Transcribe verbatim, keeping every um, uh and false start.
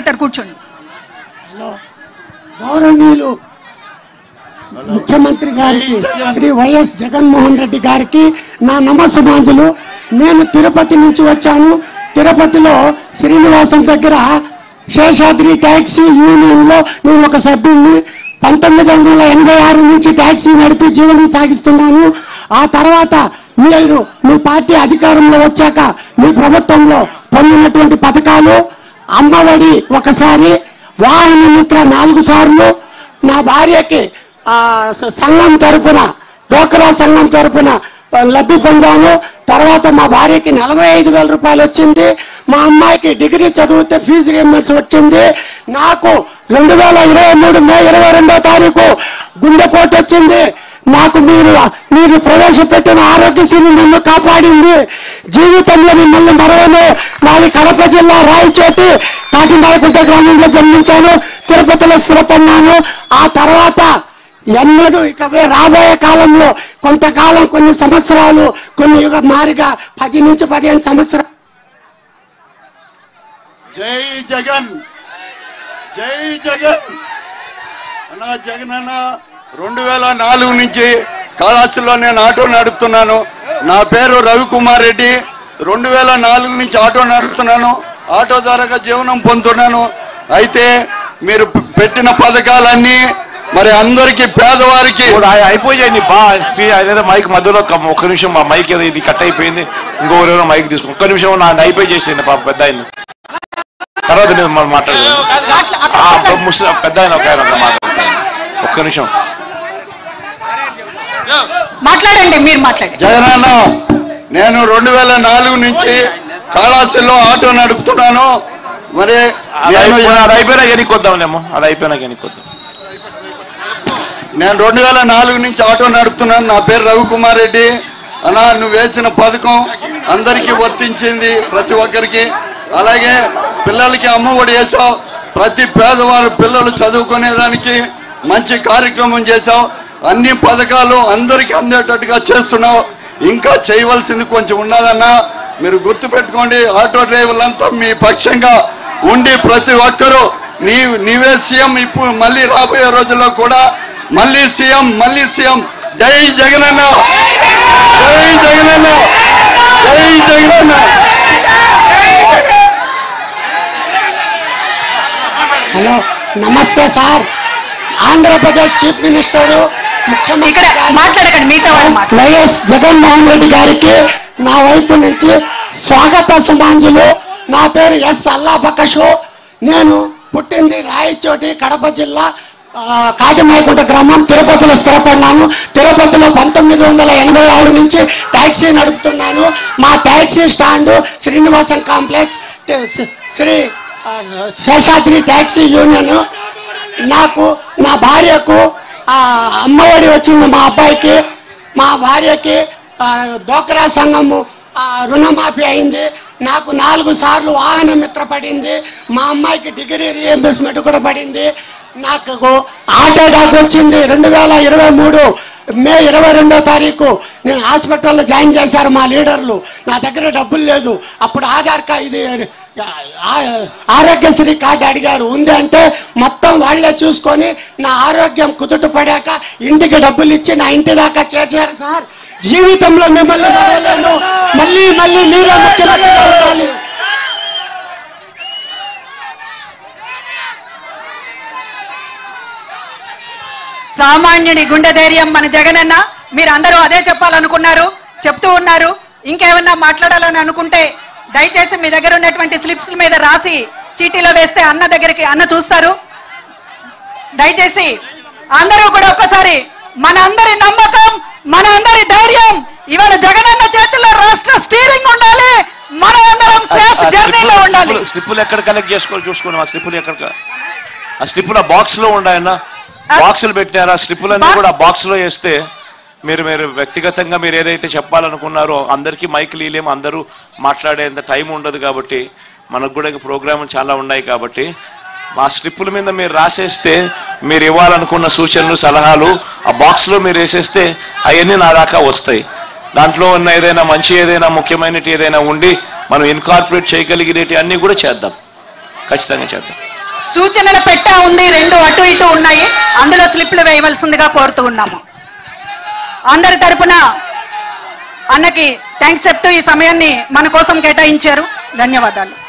మాట్లాడతారు, కూర్చోండి. గౌరవనీయులు ముఖ్యమంత్రి గారికి శ్రీ వైఎస్ జగన్మోహన్ రెడ్డి గారికి నా నమస్సుమాంజులు. నేను తిరుపతి నుంచి వచ్చాను. తిరుపతిలో శ్రీనివాసం దగ్గర శేషాద్రి ట్యాక్సీ యూనియన్ లో నేను ఒక సభ్యుడిని. పంతొమ్మిది వందల ఎనభై ఆరు నుంచి ట్యాక్సీ నడిపి జీవనం సాగిస్తున్నాను. ఆ తర్వాత మీరు మీ పార్టీ అధికారంలో వచ్చాక మీ ప్రభుత్వంలో పొందినటువంటి పథకాలు, అమ్మఒడి ఒకసారి, వాహన మిత్ర నాలుగు సార్లు, నా భార్యకి సంఘం తరఫున డోక్రా సంఘం తరఫున లబ్ధి పొందాను. తర్వాత మా భార్యకి నలభై ఐదు వేల రూపాయలు వచ్చింది. మా అమ్మాయికి డిగ్రీ చదివితే ఫీజు రియంబర్స్ వచ్చింది. నాకు రెండు వేల ఇరవై మూడు మే ఇరవై రెండో తారీఖు గుండెపోటు వచ్చింది. నాకు మీరు మీరు ప్రవేశపెట్టిన ఆరోగ్యశ్రీ నన్ను కాపాడింది. జీవితంలో మిమ్మల్ని మరవను. నాది కడప జిల్లా రాయచోటి కాకినాడకుంట గ్రామంలో జన్మించాను. తిరుపతిలో స్థిరపడినాను. ఆ తర్వాత ఎన్నడూ ఇక రాబోయే కాలంలో కొంతకాలం కొన్ని సంవత్సరాలు కొన్ని యుగ మారిగా పది నుంచి పదిహేను సంవత్సరాలు. జై జగన్, జై జగన్ అన్నా. జగన్ అన్న రెండు వేల నాలుగు నుంచి కాళహస్తిలో నేను ఆటో నడుపుతున్నాను. నా పేరు రవికుమార్ రెడ్డి. రెండు వేల నాలుగు నుంచి ఆటో నడుపుతున్నాను. ఆటో ద్వారా జీవనం పొందుతున్నాను. అయితే మీరు పెట్టిన పథకాలన్నీ మరి అందరికీ పేదవారికి అయిపోయాయి. బాగా మైక్ మధ్యలో ఒక్క నిమిషం మా మైక్ ఏదో ఇది కట్ అయిపోయింది. ఇంకొకరేమో మైక్ తీసుకుని ఒక్క నిమిషం నా అయిపోయి చేసేయండి పాప పెద్ద ఆయన. తర్వాత నేను మనం మాట్లాడలేదు. పెద్ద ఆయన ఒక ఆయన మాట్లాడతాను. ఒక్క నిమిషం మాట్లాడండి, మీరు మాట్లాడండి. జగనన్న, నేను రెండు వేల నాలుగు నుంచి కాళహస్తిలో ఆటో నడుపుతున్నాను. మరి అది అయిపోయినా ఎన్నికొద్దాంలేమో, అది అయిపోయినా ఎన్నికొద్దాం. నేను రెండు వేల నాలుగు నుంచి ఆటో నడుపుతున్నాను. నా పేరు రవికుమార్ రెడ్డి. అన్నా, నువ్వు వేసిన పథకం అందరికీ వర్తించింది, ప్రతి ఒక్కరికి. అలాగే పిల్లలకి అమ్మ ఒడి వేసావు. ప్రతి పేదవారు పిల్లలు చదువుకునేదానికి మంచి కార్యక్రమం చేశావు. అన్ని పథకాలు అందరికీ అందేటట్టుగా చేస్తున్నావు. ఇంకా చేయవలసింది కొంచెం ఉన్నదన్నా. మీరు గుర్తుపెట్టుకోండి, ఆటో డ్రైవర్లంతా మీ పక్షంగా ఉండి ప్రతి ఒక్కరూ నీ నీవే సీఎం. ఇప్పుడు మళ్ళీ రాబోయే రోజుల్లో కూడా మళ్ళీ సీఎం, మళ్ళీ సీఎం. జై జగనన్న, జై జగనన్న, జై జగనన్న. హలో, నమస్తే సార్. ఆంధ్రప్రదేశ్ చీఫ్ మినిస్టర్ ముఖ్యమంత్రి మాట్లాడకండి, మిగతా వైఎస్ జగన్మోహన్ రెడ్డి గారికి నా వైపు నుంచి స్వాగత సుమాంజులు. నా పేరు ఎస్ అల్లాబకషు. నేను పుట్టింది రాయచోటి, కడప జిల్లా కాకినాడకుంట గ్రామం. తిరుపతిలో స్థిరపడినాను. తిరుపతిలో పంతొమ్మిది వందల ఎనభై ఆరు నుంచి ట్యాక్సీ నడుపుతున్నాను. మా taxi stand Srinivasam complex, Sri Seshadri taxi union. నాకు నా భార్యకు అమ్మఒడి వచ్చింది. మా అబ్బాయికి, మా భార్యకి డోక్రా సంఘము రుణమాఫీ అయింది. నాకు నాలుగు సార్లు వాహన మిత్ర పడింది. మా అమ్మాయికి డిగ్రీ రీఎంబర్స్మెంట్ కూడా పడింది. నాకు ఆటో డాక్ వచ్చింది. రెండు వేల ఇరవై మూడు మే ఇరవై రెండో తారీఖు నేను హాస్పిటల్లో జాయిన్ చేశారు మా లీడర్లు. నా దగ్గర డబ్బులు లేదు. అప్పుడు ఆధార్ కార్డు, ఇది ఆరోగ్యశ్రీ కార్డు అడిగారు. ఉంది అంటే మొత్తం వాళ్లే చూసుకొని నా ఆరోగ్యం కుదుట పడాక ఇంటికి డబ్బులు ఇచ్చి నా ఇంటి దాకా చేర్చారు సార్. జీవితంలో మిమ్మల్ని మరవలేను. మళ్ళీ మళ్ళీ మీరే ముఖ్యమంత్రి కావాలి. సామాన్యుడి గుండె ధైర్యం మన జగనన్న. మీరు అందరూ అదే చెప్పాలనుకున్నారు, చెప్తూ ఉన్నారు. ఇంకేమన్నా మాట్లాడాలని అనుకుంటే దయచేసి మీ దగ్గర ఉన్నటువంటి స్లిప్స్ మీద రాసి చీటీలో వేస్తే అన్న దగ్గరికి అన్న చూస్తారు. దయచేసి అందరూ కూడా ఒక్కసారి మన అందరి నమ్మకం, మన అందరి ధైర్యం ఇవాళ జగనన్న చేతిలో రాష్ట్ర స్టీరింగ్ ఉండాలి. మన అందరం సేఫ్ జర్నీలో ఉండాలి. స్లిప్పులు ఎక్కడ కలెక్ట్ చేసుకోవాలి చూసుకోండి. ఆ స్లిప్పులు ఎక్కడ, ఆ స్లిప్పులు ఆ బాక్స్ లో ఉండాయన్న. బాక్సులు పెట్టారు. ఆ స్లిప్పులన్నీ కూడా బాక్స్ లో వేస్తే మీరు మీరు వ్యక్తిగతంగా మీరు ఏదైతే చెప్పాలనుకున్నారో అందరికీ మైక్ లీలేము, అందరూ మాట్లాడేంత టైం ఉండదు. కాబట్టి మనకు కూడా ప్రోగ్రాములు చాలా ఉన్నాయి. కాబట్టి ఆ స్లిప్పుల మీద మీరు రాసేస్తే మీరు ఇవ్వాలనుకున్న సూచనలు, సలహాలు ఆ బాక్స్ లో మీరు వేసేస్తే అవన్నీ నా దాకా వస్తాయి. దాంట్లో ఉన్న ఏదైనా మంచి, ఏదైనా ముఖ్యమైనటి ఏదైనా ఉండి మనం ఇన్కార్పొరేట్ చేయగలిగినవి అన్నీ కూడా చేద్దాం, ఖచ్చితంగా చేద్దాం. సూచనల పెట్ట ఉంది, రెండు అటు ఇటు ఉన్నాయి, అందులో స్లిప్లు వేయవలసిందిగా కోరుతూ ఉన్నాము. అందరి తరపున అన్నకి థ్యాంక్స్ చెప్తూ ఈ సమయాన్ని మన కోసం కేటాయించారు. ధన్యవాదాలు.